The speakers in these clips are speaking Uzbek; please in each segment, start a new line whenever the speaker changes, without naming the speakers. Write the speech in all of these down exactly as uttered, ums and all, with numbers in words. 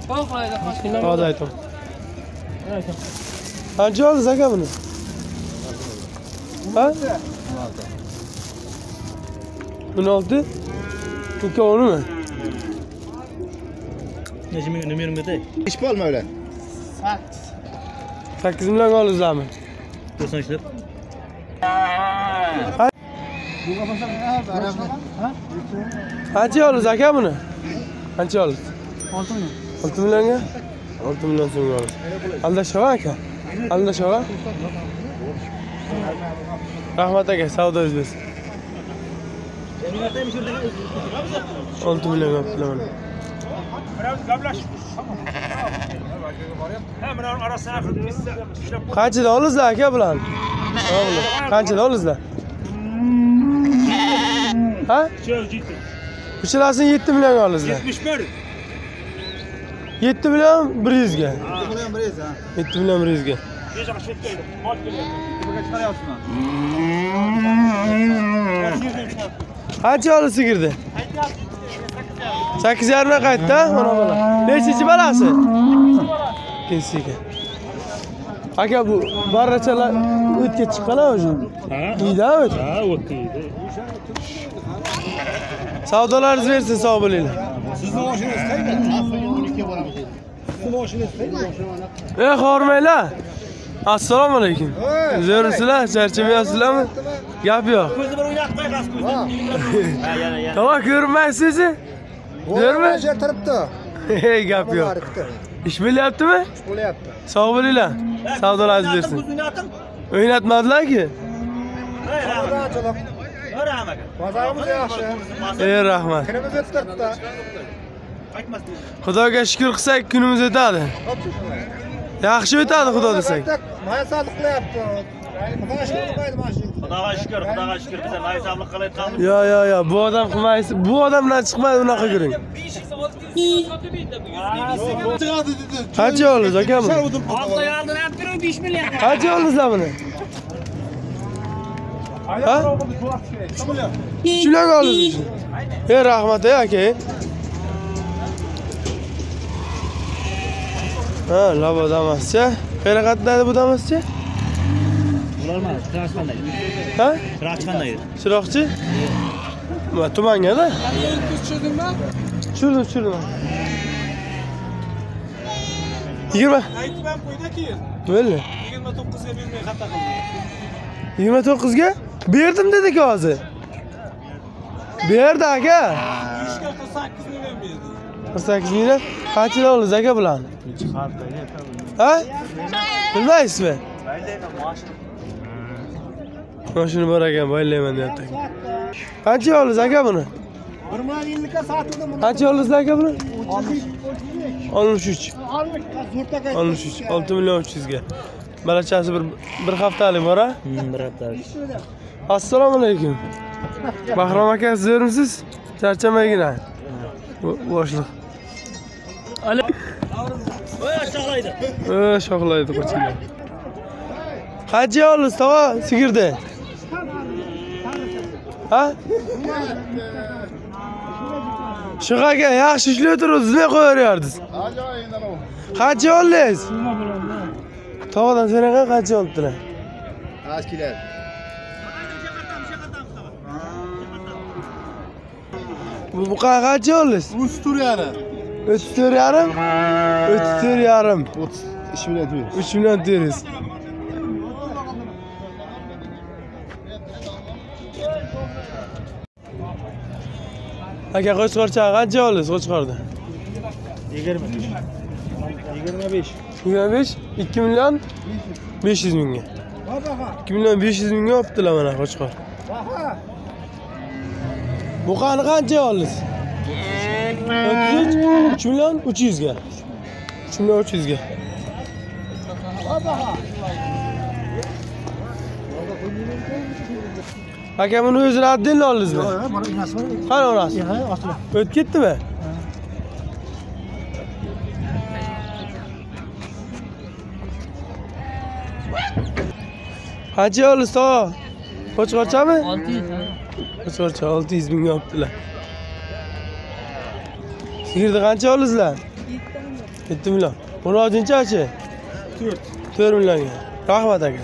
Hadi aytım. Qancha oldingiz aka buni? Ha? o'n olti? Uka onimi?
Necha ming nima yermidi?
Ish bo'lma ular.
sakkiz million oldingizmi?
To'qson ishlab.
Qancha oldingiz aka buni? Qancha oldingiz? olti million. olti millionga? olti million so'mga oldingiz. Aldashova aka? Aldashova? Rahmat aka, savdo o'zbeksin. olti million olibdilar mana. Qanchadan oldingizlar aka bularni? Qanchadan oldingizlar? Ha? Uchilasini yetti millionga oldingizlar.
yetmish bir.
yetti million bir yuz ga.
yetti million bir yuz ha.
yetti million bir yuz ga. Qancha oldi sigirdi? sakkiz yarim ga qaytdi, mana bola. Nechinchi balasi? ikkinchisi ekan. Aka bu barrachalar o'tga chiqqanlar o'sha.
Ha?
Uyda o't.
Ha, o'tdi.
Savdolaringiz bersin, sog' bo'linglar.
Sizni oshingiz qayda? Sizni oshingiz qayda?
Ey xormaylar. Assalomu alaykum. Zo'rsizlar, charchamayapsizlarmi? Gap yo'q.
Ko'zni bir o'ynatib qo'yasiz ko'zni. Ha, yana yana.
To'g'ri ko'rmaysiz? Zo'rmi?
Yer turibdi.
Hey, gap yo'q. Ish bo'lyaptimi?
Bo'lyapti.
Sog' bo'linglar. Savdolaringiz bersin.
Ko'zni o'ynatdim.
O'ynatmadilar-ki.
Rahmat.
Bozorimiz yaxshi.
Ey rahmat.
Kunimiz o'tib turibdi.
Xudoga shukr qilsak kunimiz o'tadi. Yaxshi o'tadi xudo desak.
Mayasalik qilyapti. Xudoga shukr qilmaydi mana shu.
Xudoga shukr, Xudoga shukr biza mayisablik qilayotganmiz.
Yo yo yo, bu odam qilmaysiz. Bu odamdan chiqmaydi bunaqa ko'ring. Qancha oldingiz aka buni?
Hafta oldin ham turib besh million.
Qancha oldingizlar buni? Ha? uch million. uch million oldingiz. Ey rahmat ey aka. Ha, labo damascha. Qayerga qatnaydi bu damascha?
Bular mana chiroq qanday?
Ha?
Chiroq qanday?
Chiroqchi? Ma tumanga-da? Tushurdingmi? Tushirdim, tushirdim. yigirma.
Aytib qo'ydi keyin.
Bo'ldi.
yigirma to'qqizga bermay xato qildi.
yigirma to'qqizga berdim dedi-ku hozir. Berdi aka.
ishga qirq sakkiz million berdi.
qirq sakkiz million. Qanchadan oldingiz aka bularni? Ha? Bilmaysizmi? Mashina bor ekan, baylayman deyapti. Qancha oldingiz aka buni?
bir million ellik ga sotdim.
Qancha oldingiz aka buni? oltmish uch. oltmish uch. olti million uch yuz ga. Balachasi bir bir haftalik bor a?
Bir haftalik.
Assalomu alaykum. Bahrom aka, zo'rmisiz? Charchamaygina. Boshliq.
Ale. Voy, shoqlaydi.
Voy, shoqlaydi qo'chinglar. Qancha oldingiz tova sigirdi? Ha? Shug'aga yaxshi ishlayib turibsiz, nima qo'yaryapsiz? Qancha oldingiz? Tovadan sanaqa qancha olibdilar?
Az keladi.
Bu bu qancha oldingiz?
o'ttiz to'rt yarim.
o'ttiz to'rt yarim? o'ttiz to'rt yarim.
o'ttiz uch million to'rt.
uch million to'rt. Aka qo'chqorcha qancha oldingiz qo'chqorda?
yigirma besh. yigirma besh.
yigirma besh, ikki million besh yuz mingga. ikki million besh yuz mingga olibdilar mana qo'chqor. Bu qani qancha oldingiz? o'ttiz uch, uch million uch yuz ga. uch million uch yuz ga. Aka buni o'zini addinli oldingizmi? Qani onasi? O'tib ketdimi? Qancha oldingiz to? Qo'chqorchami? olti yuz. Qo'chqorcha olti yuz mingga olibdilar. Sigirni qancha oldingizlar? yetti million. Buni oltinchi-chi?
to'rt.
to'rt millionga. Rahmat aka.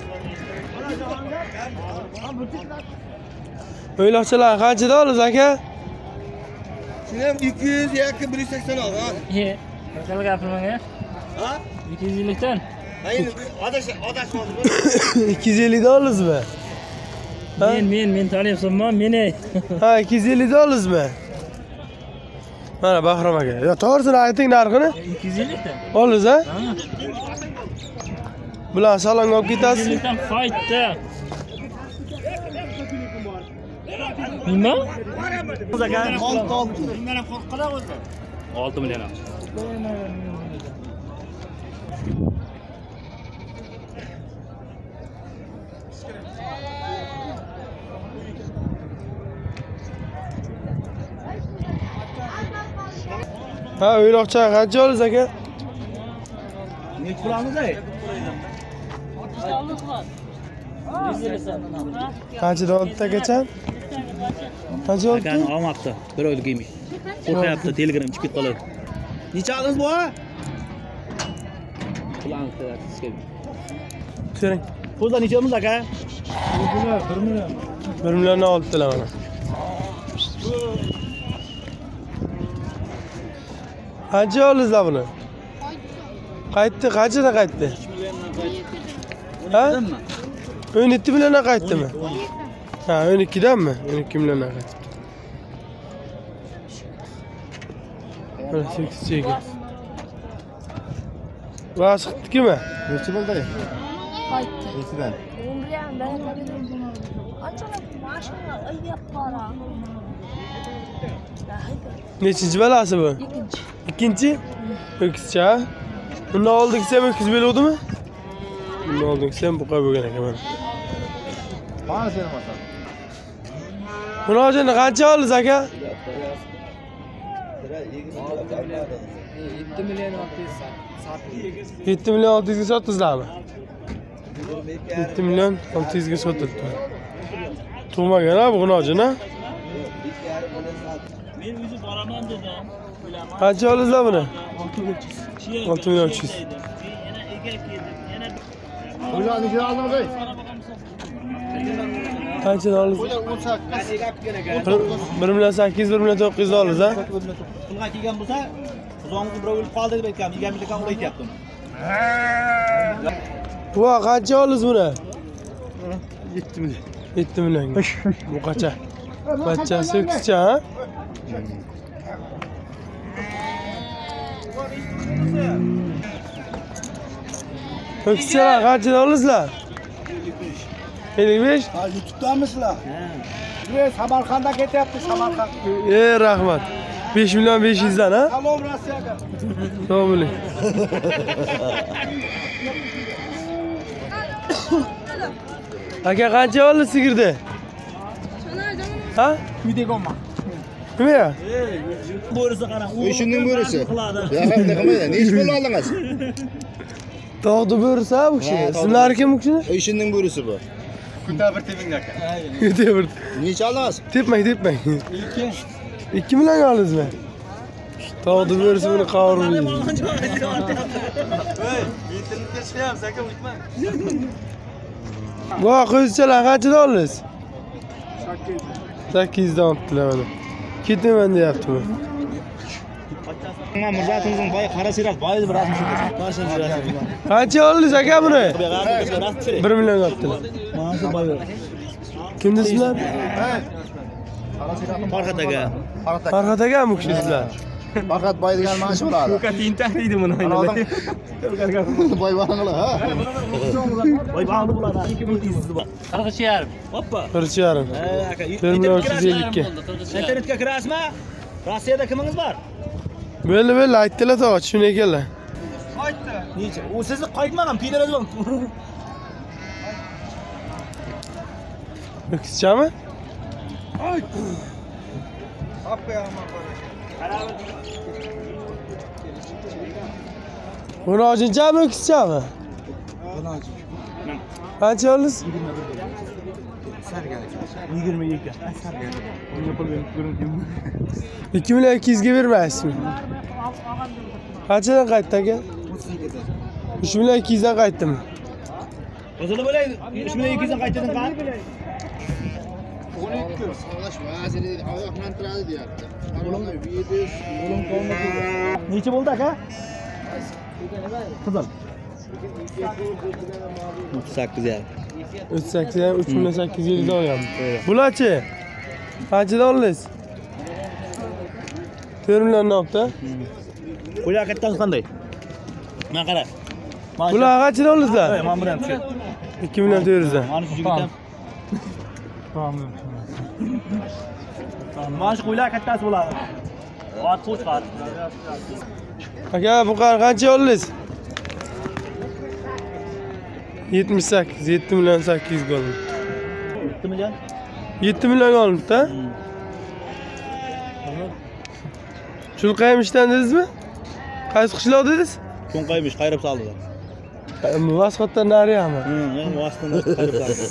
O'yloqchalar qanchada olasiz aka?
Shuni ham ikki yuz yoki bir yuz sakson ol, ha.
He. Qanaqa gapirmang-a?
Ha?
ikki yuz ellik dan.
Endi odash odashmoqchi.
ikki yuz ellik da olasizmi? Ha?
Men men men taniyapsanmi? Meni.
Ha, ikki yuz ellik da olasizmi? Mana Bahrom aka. Yo, to'g'risini ayting narxini.
ikki yuz ellik dan.
Olasiz, ha?
Ha.
Bular salonga olib ketasiz.
ikki yuz ellik dan faytda. Nima? olti million.
Ha, o'yloqcha qancha olasiz aka?
Nech pulamiz ey?
Qanchadan olibdi akacha? Qancha olibdi?
Akani olmoqda. Bir oylik yemish. Qo'rqyapti, Telegram chiqib qoladi. Necha oldingiz bu? Pulani sizga.
Turing.
Pulda nechamiz aka?
bir milliondan olibdilar mana. Qancha olasizlar buni? Qaytdi, qanchada qaytdi? Ha? o'n yetti milliondan qaytdimi? Ha, o'n ikki danmi? o'n ikki milliondan qaytdi. Mana sakkiz cheki. Va chiqdikimi?
Necha bo'ldi?
Qaytdi.
Nechidan?
Umri ham barakali. Qanchalar mashina ayab qara.
Nechinchi balasi bu?
Ikkinchi.
Ikkinchi? O'kizcha. Undan oldingisi ham o'kiz bo'luvdimi? Undan oldingisi ham buqa bo'lgan ekan mana.
Qani sen olsan?
Buni hozir qancha olasiz aka?
yetti million olti yuz sotdik.
yetti million olti yuzga sotdingizlarmi? yetti million olti yuzga sotildi. Tug'magan ha bu g'unojini.
Men o'zi boraman dedim.
Qancha olasizlar buni? olti million uch yuz.
Yana ega keldim. Yana
Ular necha oldingiz ey?
Qancha olasiz?
o'n sakkiz.
bir million sakkiz yuz, bir million to'qqiz yuz olasiz ha?
pulga kelgan bo'lsa, qizongiz birov o'lib qoldi deb aytgan. yegan million ular aytyaptim.
Voy, qancha olasiz buni?
yetti million.
yetti million. Bu qacha? Bachchasi o'kizcha ha? O'kizchalar qanchadan olasizlar? ellik besh.
Ha, YouTube'damisizlar? Ha. Samarqandga ketyapti, Samarqand.
Ey rahmat. besh million besh yuz dan ha?
Salom Rossiyaga.
Sog' bo'ling. Aka qancha oldi sigirni? Ha?
Videoga
Nima ya?
Bo'risi qarang.
O'shinning bo'risi. Yo'q, nima qilmaydi? Nech pul oldingiz?
Tog'ni bo'risi ha bu kishi. Ismlari kim bu kishini?
O'shinning bo'risi bu.
Kunta bir teping aka.
Yetti bir.
Necha oldingiz?
Tepmang, tepmang. ikki million oldingizmi? Tog'ni bo'risi buni qavurmaydi.
Hey, internetga chiqyapsiz aka, o'tma.
Voy, qo'zichalar qanchadan oldingiz? sakkiz yuzdan olibdilar mana. Ketaman deyapti bu.
Men Mirzatimizning boy qara sirat, boy bir rasm chiqdi. Qarshi rasm.
Qancha oldingiz aka buni? bir million olibdilar.
Mana shu boy.
Kimni sizlar?
Farhat aka.
Farhat aka bu kishi sizlar.
Farhat boy degan mana shu bo'ladi.
Ko'katin tahdidi buni
Boy baranglar, ha.
Boy bag'li bo'ladi. ikki ming yuz bor. qirq yarim. Hoppa.
bir yarim.
Ha aka.
bir million uch yuz ellik ga.
Internetga kirasizmi? Rossiyada kimingiz bor?
Bo'ldi, bo'ldi, aytdilar to'g'ri, shuni ekanlar.
Qaytdi.
Necha? U sizni qaytmagan, pidarazman.
O'kizchami? Buni ojinchami, o'kizchami? Qancha oldingiz?
yigirma ikki.
ikki million ikki yuzga bermaysizmi? Qanchadan qaytdi aka? uch million ikki yuzdan qaytdimi?
O'zida bo'laydi. uch million ikki yuzdan qaytding qani?
Sog'lash vaziri ogohlantiradi deyapti.
Necha bo'ldi aka? Qizil. o'ttiz sakkiz yarim.
o'ttiz sakkiz ham uch million sakkiz yuz ellik olganmi? Bularchi? Qanchadan oldingiz? to'rt million olibdi.
Bular kattasi qanday? Mana qara.
Bular qanchadan oldingizlar?
Mana bu ham shu.
ikki million to'rt yuzdan.
Mana shu yigit ham. Mana shu qo'ylar kattasi bo'ladi. Ot qo'chqar.
Aka, bu qar qancha oldingiz? yetmish sakkiz, yetti million sakkiz yuz oldi.
yetti million?
yetti million olibdi-da? Chulqayimishdan dedingizmi? Qaysi qishloq dedingiz?
Cho'nqaymish, qayrib soldilar.
Vasxotdan nariyami?
Hmm, vasxotdan qayrib soldilar.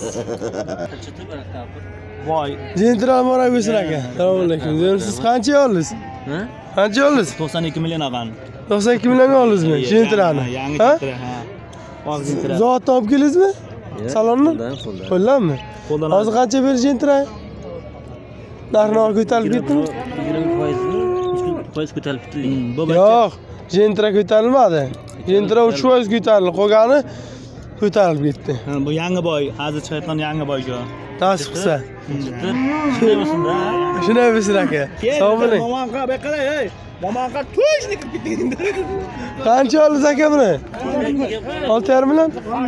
Voy.
Jentral moray bo'lsin aka. Assalomu alaykum. Siz qancha oldingiz? Ha? Qancha oldingiz?
to'qson ikki million olgan.
to'qson ikki millionga oldingizmi? Jentrani.
Yangi jentra, ha. Oq jentra.
Zot olib keldingizmi? Salonni? Qo'llanmi?
Qo'ldan.
Hozir qancha ber jentra? Narxni ko'tarib ketdimi?
yigirma foiz foiz ko'tarib ketdi.
Yo'q, jentra ko'tarilmadi. Jentra uch foiz ko'tarildi, qolgani ko'tarilib ketdi.
Ha, bu yangi boy, hozir chiqayotgan yangi boy shu.
Tasdiq qilsa.
Shunday bo'lsin-da.
Shunday bo'lsin aka. Sog' bo'ling.
Momanqa, bu yoqqa ey. Momanqa to'shni kirib ketdi.
Qancha oldingiz aka buni? olti yarim million?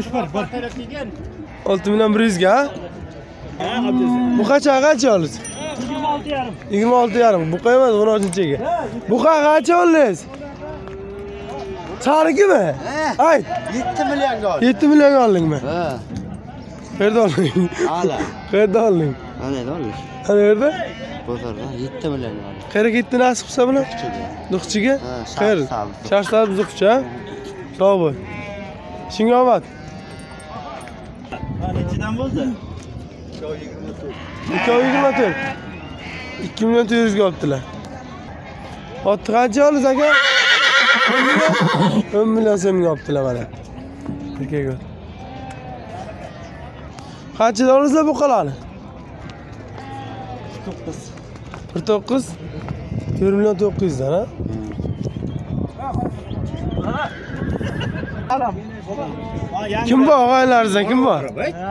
olti million bir yuz ga?
Ha, obdesi.
Bu qancha qancha oldingiz?
yigirma olti yarim.
yigirma olti yarim. Bu qo'ymas o'n oltinchiga. Bu qancha oldingiz? Sarikimi? Ayt.
yetti millionga oldi.
yetti millionga oldingmi?
Ha.
Qayerda olding?
Ala.
Qayerda olding?
Ana olmuş.
Qayerda?
Bozorda yetti million oldi.
Qayerga ketdi nasib qilsa buni? Duqchiga?
Ha,
Qayer? Sharsab Duqchi, ha? Sog' bo'l. Shunga omad.
Ha, nechidan bo'ldi?
ikki yigirma to'rt. ikki million to'rt yuz ga olibdilar. Otni qancha oldingiz aka? o'n million so'mga olibdilar mana. Erkak. Qanchadan oldingizlar bu qalani?
to'qqiz.
bir to'qqiz. to'rt million to'qqiz yuz dan, ha?
Alam.
Kim bor og'aylaringizdan kim bor?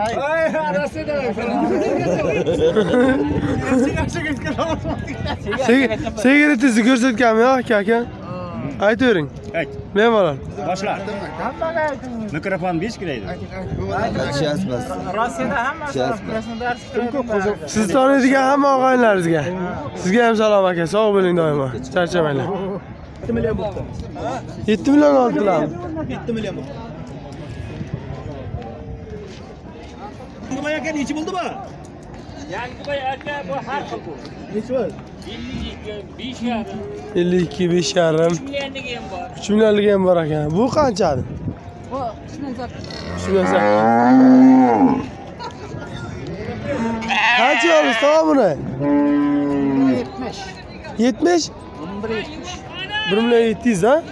Sigaretingizni ko'rsatganmi yo'q aka aka? Aytavering.
Ayt.
Bemalol.
Boshla. Mikrofon besh kelaydi.
Rossiyada hammasi Krasnodarsk.
Siz taniydigan hamma og'aylaringizga. Sizga ham salom aka. Sog' bo'ling doimo. Charchamanglar.
yetti million bo'ldi.
yetti million oldilarmi?
yetti million bo'ldi. Bu aka nechi bo'ldi bu?
Yangi boy aka bu har xil bu.
Nechi bo'ldi?
besh yarim.
ellik ikki, besh yarim.
uch millionligi ham bor.
uch millionligi ham bor ekan. Bu qanchadi?
Bu uch million sakkiz.
uch million sakkiz. Qancha olasiz tog'a buni?
yetmish.
yetmish? bir million yetti yuz, ha?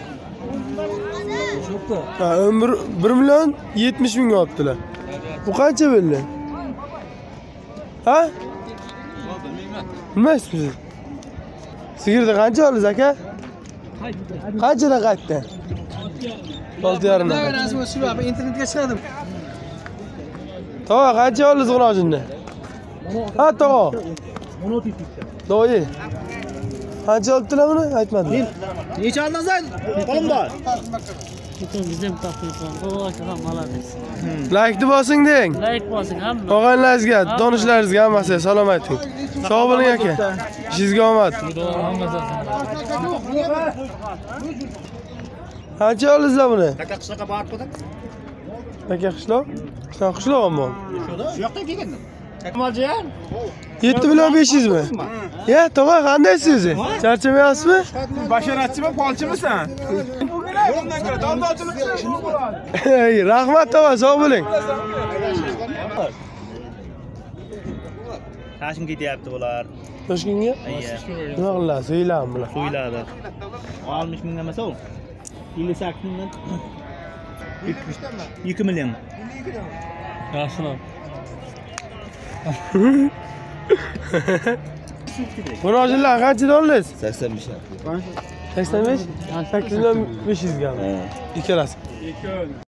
Ha, bir million yetmish mingga olibdilar. Bu qancha bo'ldi? Ha? Bilmaysizmi? Sigirda qancha oldingiz aka? Qanchadan qaytdi? olti yarim dan.
Internetga chiqardim.
Tog'a qancha oldingiz g'urojinni? Ha, tog'a.
o'n olti yuz.
Do'yi. Qancha olibdilar buni? Aytmadilar.
Necha oldingiz? Qo'lim bor.
Bizdan topib qo'ygan. Xudo malades.
Like bosing deng.
Like bosing hamma.
Og'aylaringizga, donishlaringizga hammasiga salom ayting. Sog' bo'ling aka. Ishingizga omad. Qancha oldingizlar buni?
Aka qishloqqa borib qo'ydim.
Aka qishloq? Qishloq qishlog'im bor.
Shu yoqdan kelgandim. Kamaljon.
yetti million besh yuz mi? Ya, tog'a qandaysiz o'zi? Charchamayapsizmi?
Bashoratchimi, polchimisan? Yo'ldan kira, daldalchilik qilishimiz bo'ladi.
Ey, rahmat tog'a, sog' bo'ling.
Tashim ketyapti bular.
Toshkentga?
Ayya.
Nima qilasiz? O'ylami bular?
So'yladi. oltmish ming emas u. ellik sakkiz mingdan
ellik uchdanmi?
ikki million.
ellik ikkidan.
Yaxshilab. Buni hozirlar qanchadan olasiz?
sakson besh.
sakson besh? sakkiz million besh yuz ga. Ikkalasi.